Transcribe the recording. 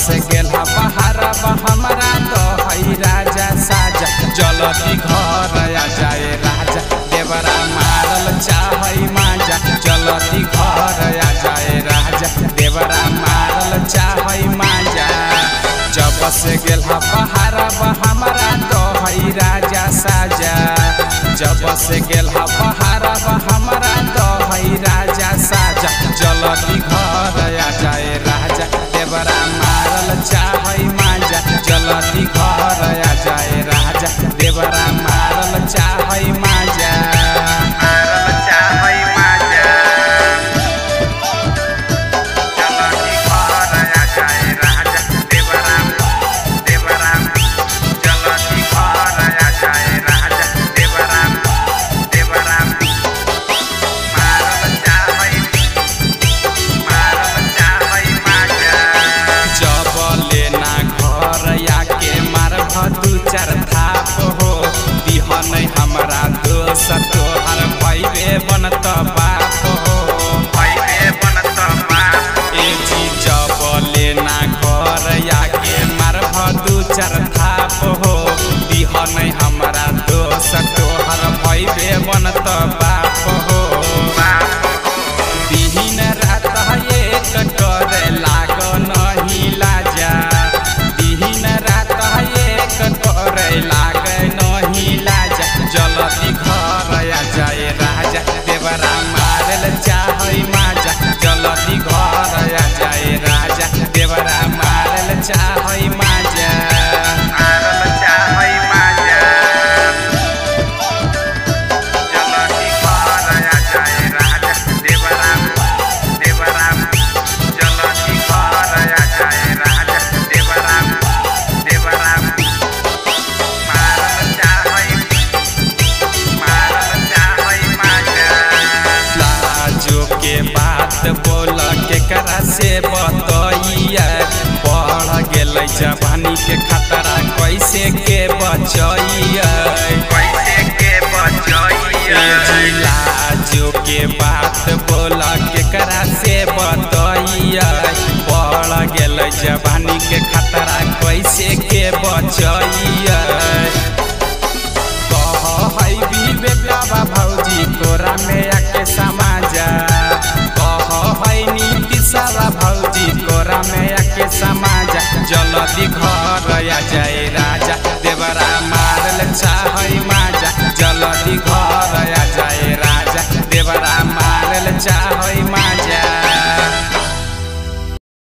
से गेला बहारा हमरा तो हई राजा साजा जल्दी घर आ जाए राजा देवरा मारल चाहई माजा जल्दी घर आ जाए राजा देवरा मारल चाहई माजा जब से गेला बहारा हमरा तो हई राजा साजा जब से गेला बहारा हमरा तो हई राजा साजा जल्दी घर आ जाए राजा देवरा मारल चाहई माजा जल्दी घर आ जाए राजा देवरा मारल चाहई माजा मारल चाहई माजा जल्दी घर आ जाए राजा देवरा देवरा जल्दी घर आ जाए राजा देवरा देवरा मारल चाहई दू चार थाप हो दिहन हमरा दोस्त तोहर भैबे बनत बाप हो भैबे बनत बाप ए जी जब लेना घर आके मारभ दू चार थाप हो दिहन हमरा दोस्त तोहर भैबे बनत बाप हो दिन रात एक करे लाग नहीं लाजा दिन रात करे लागे नहीं लाजा जल्दी घर आ जाए राजा देवरा मारल चाहई माजा जल्दी घर आ जाए राजा देवरा मारल चाहई माजा मारल चाहई माजा जल्दी घर आ जाए राजा देवरा देवरा जल्दी घर आ जाए राजा देवरा देवरा के बात बोल केकरा से बतइया बढ़ गेल जवानी के खतरा कैसे के बचइया कैसे के बचइया जिलाजो के बात बोल केकरा से बतइया बढ़ गेल जवानी के खतरा कैसे के बचइया हई विवेकवा भौजी तोरा में आके समाजा हई नीतीशवा भौजी तोरा में आके समाजा जल्दी घर आ जाए राजा देवरा मारल चाहई माजा जल्दी घर